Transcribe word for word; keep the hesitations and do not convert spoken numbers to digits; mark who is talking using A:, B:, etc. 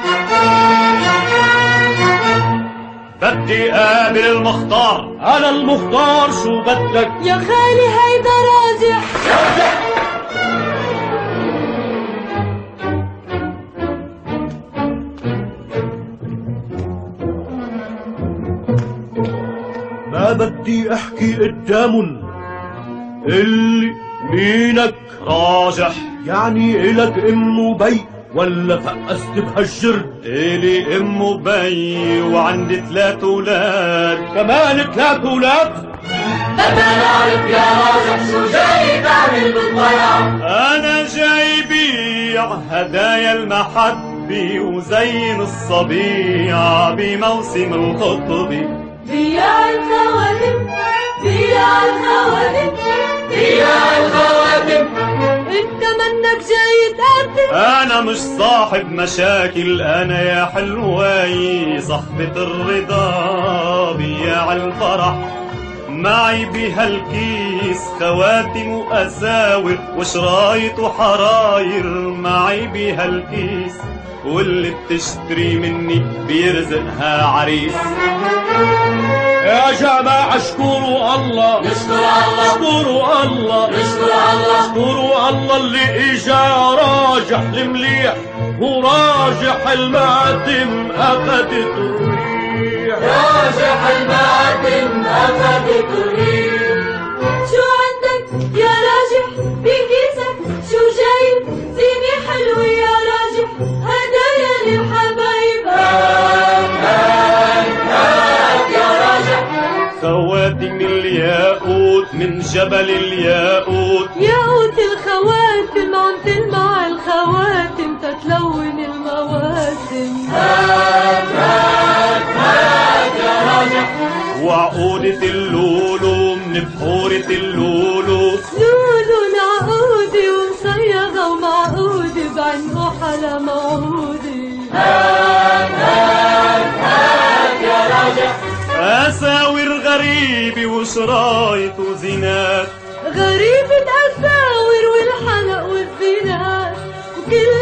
A: بدي قابل المختار.
B: أنا المختار، شو بدك؟
C: يا خالي هيدا راجح.
B: ما بدي احكي قدامن. اللي مينك؟
A: راجح.
B: يعني إلك ام وبي ولا فقست بهالجرد؟
A: إلي ام وبي وعندي ثلاث اولاد.
B: كمان ثلاث اولاد؟
D: بدنا نعرف يا راجح شو جاي تعمل بالضيعة.
A: انا جاي بيع هدايا المحبة وزين الصبيعة بموسم الخطبة.
C: بيع الخواتم، بيع الخواتم،
D: بيع الخواتم.
C: انت منك جاي تقدم.
A: انا مش صاحب مشاكل، انا يا حلواي صاحبة الرضا. بياع الفرح معي بهالكيس خواتم واساور وشرايط وحراير معي بهالكيس، واللي بتشتري مني بيرزقها عريس.
B: يا جماعة اشكروا الله،
D: نشكر الله،
B: اشكروا الله،
D: نشكر الله،
B: اشكروا الله اللي اجا راجح المليح وراجح المعتم اخذت الريح.
D: راجح المعتم أخذت الريح.
C: شو عندك يا راجح بكيسك؟ شو جايب؟ زينة حلوة يا راجح، هدايا للحبايب.
D: هات هات هات يا راجح.
A: خواتم الياقوت من جبل الياقوت.
C: ياقوت الخواتم عم تلمع الخواتم تتلون المواسم.
D: هات هات هات يا راجح.
A: وعقودة اللولو من بحورة اللولو.
C: لولو العقودة ومصيغة ومعقودة بعنقو حلا موعودة.
D: هات هات هات يا راجح.
A: أساور غريبة وشرايط وزينات.
C: غريبة الأساور والحلق والزينات وكل